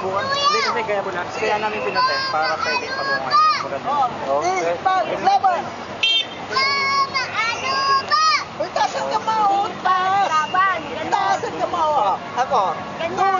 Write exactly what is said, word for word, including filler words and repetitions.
subukan. Hindi kasi kaya po na. Kaya namin pinatest para pwedeng pabungan. Oh, okay. Laban! Uy, taas ang kamao! Taas! Laban! Taas ang kamao! Ako? Ganyan!